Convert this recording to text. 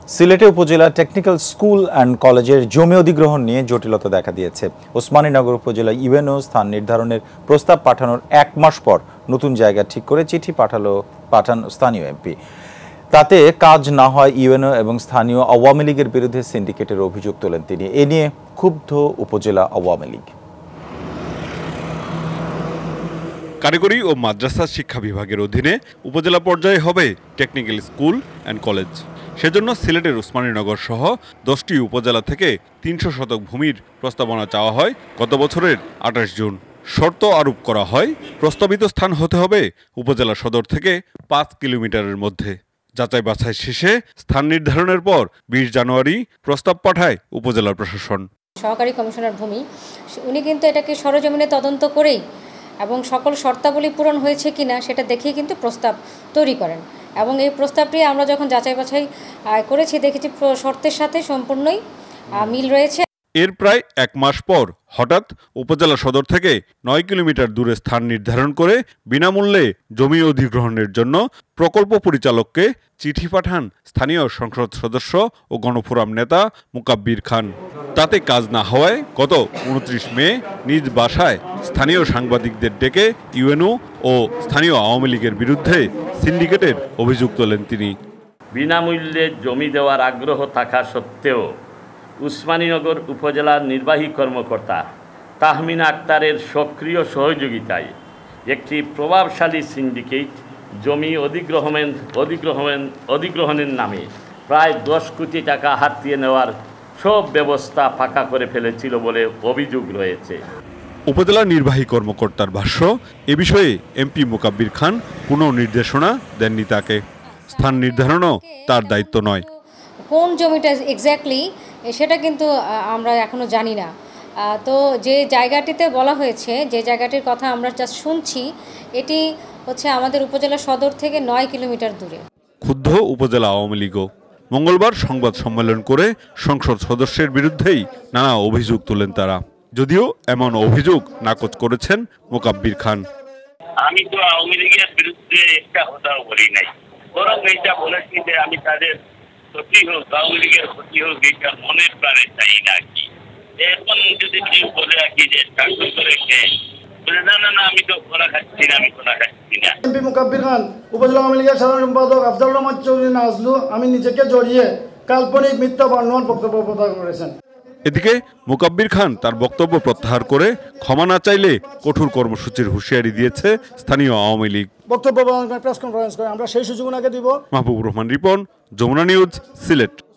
সিলেটে উপজেলা technical school and কলেজের জমি অধিগ্রহণ নিয়ে জটিলতা দেখা দিয়েছে। ওসমানীনগর উপজেলা ইউএনও স্থান নির্ধারণের প্রস্তাব পাঠানোর 1 মাস পর নতুন জায়গা ঠিক করে চিঠি পাঠান স্থানীয় এমপি। তাতে কাজ না হয় ইউএনও এবং স্থানীয় আওয়ামী লীগের বিরুদ্ধে সিন্ডিকেটের অভিযোগ তোলেন তিনি। এ নিয়ে ক্ষুব্ধ উপজেলা আওয়ামী লীগ। কারিগরি ও মাদ্রাসা শিক্ষা বিভাগের অধীনে উপজেলা পর্যায়ে হবে টেকনিক্যাল স্কুল অ্যান্ড কলেজ। সেজন্য সিলেটের ওসমানীনগর সহ 10টি উপজেলা থেকে 300 শতক ভূমির প্রস্তাবনা চাওয়া হয় গত বছরের 28 জুন। শর্ত আরোপ করা হয়, প্রস্তাবিত স্থান হতে হবে উপজেলা সদর থেকে 5 কিলোমিটারের মধ্যে। যাচাই বাছাই শেষে স্থান নির্ধারণের পর 20 জানুয়ারি প্রস্তাব পাঠায় উপজেলা প্রশাসন। সহকারী কমিশনার ভূমি উনি কিন্তু এটাকে সরেজমিনে তদন্ত করেই এবং সকল শর্তাবলী পূরণ হয়েছে কিনা সেটা দেখেই কিন্তু প্রস্তাব তৈরি করেন এবং এই প্রস্তাবটি আমরা যখন যাচাই বাছাই করেছি দেখেছি শর্তের সাথে সম্পূর্ণই মিল রয়েছে। এর প্রায় 1 মাস পর হঠাৎ উপজেলা সদর থেকে 9 কিলোমিটার দূরে স্থান নির্ধারণ করে বিনামূল্যে জমি অধিগ্রহণের জন্য প্রকল্প পরিচালককে চিঠি পাঠান স্থানীয় সংসদ সদস্য ও গণফোরাম নেতা মুকাব্বির খান। তাতে কাজ না হওয়ায় গত 29 মে নিজ বাসায় স্থানীয় সাংবাদিকদের ডেকে ইউএনও ও স্থানীয় আওয়ামী লীগের বিরুদ্ধে সিন্ডিকেটের অভিযোগ তোলেন তিনি। বিনামূল্যে জমি দেওয়ার আগ্রহ থাকা সত্ত্বেও ওসমানীনগর উপজেলার নির্বাহী কর্মকর্তা তাহমিনা আক্তারের সক্রিয় সহযোগিতায় একটি প্রভাবশালী সিন্ডিকেট জমি অধিগ্রহণের নামে প্রায় 10 কোটি টাকা হাতিয়ে নেওয়ার সব ব্যবস্থা পাকা করে ফেলেছিল বলে অভিযোগ রয়েছে। উপজেলা নির্বাহী কর্মকর্তার ভাষ্য, এ বিষয়ে এমপি মুকাব্বির খান কোনো নির্দেশনা দেননি তাকে। স্থান নির্ধারণও তার দায়িত্ব নয়। কোন জমিটা এক্স্যাক্টলি সেটা কিন্তু আমরা এখনো জানি না। তো যে জায়গাটিতে বলা হয়েছে, যে জায়গাটির কথা আমরা জাস্ট শুনছি, এটি হচ্ছে আমাদের উপজেলা সদর থেকে 9 কিলোমিটার দূরে। ক্ষুব্ধ উপজেলা আওয়ামী লীগও মঙ্গলবার সংবাদ সম্মেলন করে সংসদ সদস্যের বিরুদ্ধেই নানা অভিযোগ তোলেন তারা। যদিও এমন অভিযোগ নাকচ করেছেন মুকাব্বির খান। আমি তো আওয়ামী লীগের বিরুদ্ধে একটা কথাও বলি নাই, বরং এটা বলেছি যে আমি তাদের ক্ষতি হোক, আওয়ামী লীগের ক্ষতি হোক, এটা মনের প্রাণে চাই না কি। এখন যদি কেউ বলে কি যে চাকরি করে খেয়ে বলে না না না আমি তো খোলা খাচ্ছি না, আমি খোলা খাচ্ছি না। এমপি মুকাব্বির খান, উপজেলা আওয়ামী লীগের সাধারণ সম্পাদক আফজালুর রহমান চৌধুরী নাজলু আমি নিজেকে জড়িয়ে কাল্পনিক মিথ্যা বর্ণনার বক্তব্য প্রদান করেছেন। এদিকে মুকাব্বির খান তার বক্তব্য প্রত্যাহার করে ক্ষমা না চাইলে কঠোর কর্মসূচির হুঁশিয়ারি দিয়েছে স্থানীয় আওয়ামী লীগ। বক্তব্য প্রদান করে প্রেস কনফারেন্স করে আমরা সেই সুযোগ ওনাকে দিব। মাহবুবুর রহমান রিপন, যমুনা নিউজ, সিলেট।